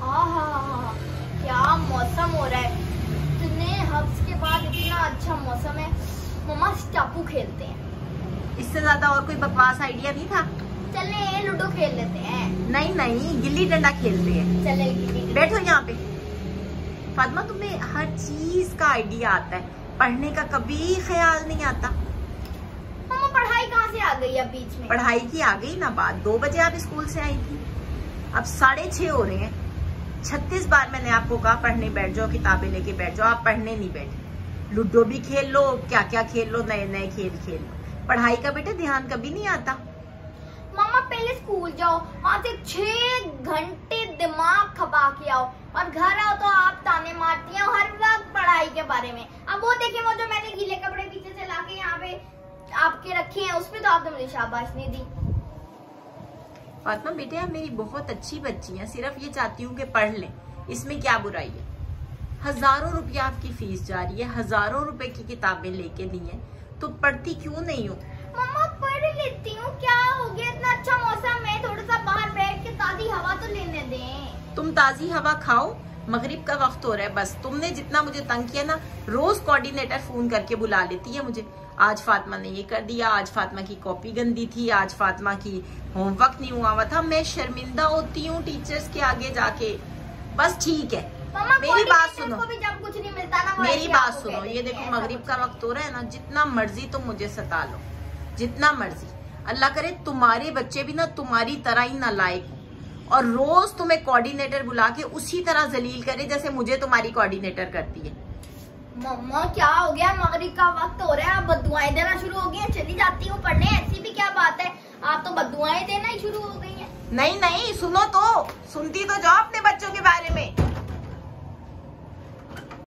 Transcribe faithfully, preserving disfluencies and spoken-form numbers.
आहा, क्या मौसम हो रहा है। इतने हफ्स के बाद इतना अच्छा मौसम है। मम्मा स्टापू खेलते हैं। इससे ज्यादा और कोई बकवास आइडिया नहीं था। चले लूडो खेल लेते हैं। नहीं नहीं, गिल्ली डंडा खेलते हैं। चले गिल्ली। बैठो यहाँ पे। फातिमा, तुम्हें हर चीज का आइडिया आता है, पढ़ने का कभी ख्याल नहीं आता। मम्मा पढ़ाई कहाँ से आ गई अब बीच में? पढ़ाई की आ गई ना बात। दो बजे आप स्कूल से आई थी, अब साढ़े छह हो रहे हैं। छत्तीस बार मैंने आपको कहा पढ़ने बैठ जाओ, किताबें लेके बैठ जाओ, आप पढ़ने नहीं बैठे। लूडो भी खेल लो, क्या क्या खेल लो, नए नए खेल खेल लो। पढ़ाई का बेटा ध्यान कभी नहीं आता। मामा पहले स्कूल जाओ, वहाँ से छह घंटे दिमाग खपा के आओ, और घर आओ तो आप ताने मारती हैं हर वक्त पढ़ाई के बारे में। अब वो देखिए, वो जो मैंने गीले कपड़े पीछे से लाके यहाँ पे आपके रखे हैं, उसमें तो आपने मुझे शाबाश नहीं दी। फातिमा बेटे, आप मेरी बहुत अच्छी बच्ची हैं, सिर्फ ये चाहती हूँ कि पढ़ लें, इसमें क्या बुराई है। हजारों रुपया आपकी फीस जा रही है, हजारों रुपए की किताबें लेके दी हैं, तो पढ़ती क्यों नहीं हो? मम्मा पढ़ लेती हूँ, क्या हो गया, इतना अच्छा मौसम है, थोड़ा सा बाहर बैठ के ताजी हवा तो लेने दें। तुम ताजी हवा खाओ, मगरिब का वक्त हो रहा है। बस तुमने जितना मुझे तंग किया ना, रोज कोऑर्डिनेटर फोन करके बुला लेती है मुझे। आज फातिमा ने ये कर दिया, आज फातिमा की कॉपी गंदी थी, आज फातिमा की होमवर्क नहीं हुआ हुआ था। मैं शर्मिंदा होती हूँ टीचर्स के आगे जाके। बस ठीक है, मेरी बात सुनो, भी जब कुछ नहीं मिलता ना, मेरी बात सुनो। ये देखो मगरिब का वक्त हो रहा है ना, जितना मर्जी तुम मुझे सता लो, जितना मर्जी। अल्लाह करे तुम्हारे बच्चे भी ना तुम्हारी तरह ही ना लायक, और रोज तुम्हें कोऑर्डिनेटर बुला के उसी तरह जलील करे जैसे मुझे तुम्हारी कोऑर्डिनेटर करती है। मम्मा क्या हो गया, मगरिब का वक्त हो रहा है, आप बद्दुआएं देना शुरू हो गई हैं। चली जाती हूँ पढ़ने, ऐसी भी क्या बात है, आप तो बद्दुआएं देना ही शुरू हो गई हैं। नहीं नहीं, सुनो तो, सुनती तो जाओ अपने बच्चे